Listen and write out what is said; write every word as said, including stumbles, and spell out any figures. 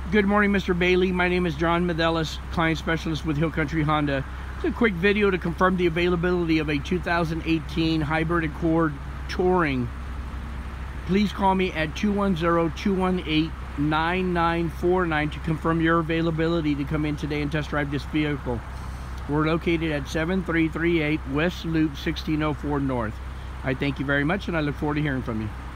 Good morning, Mister Bailey. My name is John Medelis, client specialist with Hill Country Honda. It's a quick video to confirm the availability of a two thousand eighteen Hybrid Accord Touring. Please call me at two one zero, two one eight, nine nine four nine to confirm your availability to come in today and test drive this vehicle. We're located at seven three three eight West Loop sixteen oh four North. I thank you very much, and I look forward to hearing from you.